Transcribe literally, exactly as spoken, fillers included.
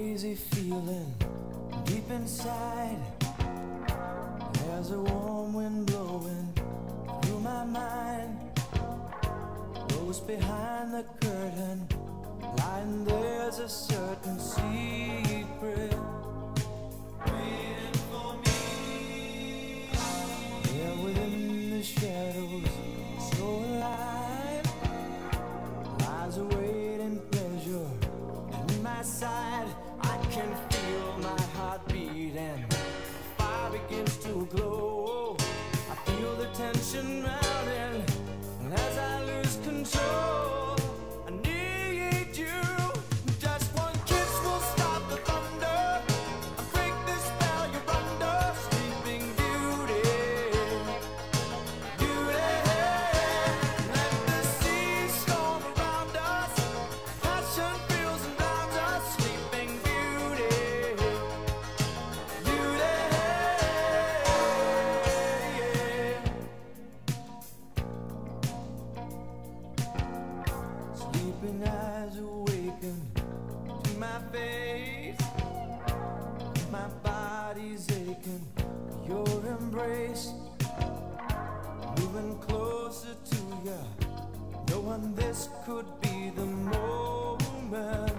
crazy feeling deep inside. There's a warm wind blowing through my mind. Close behind the curtain, lying there's a certain secret waiting for me. There within the shadows, so alive, lies a waiting pleasure. And in my side, I can feel my heart beating. Fire begins to glow. I feel the tension mounting, and as I lose control, I need you. Just one kiss will stop the thunder and break the spell you're under. Sleeping Beauty, beauty. Let the sea storm around us. Passion fills and drowns us. Sleeping Beauty, beauty. Sleeping eyes awaken to my face. My body's aching for your embrace. Moving closer to you, knowing this could be the moment.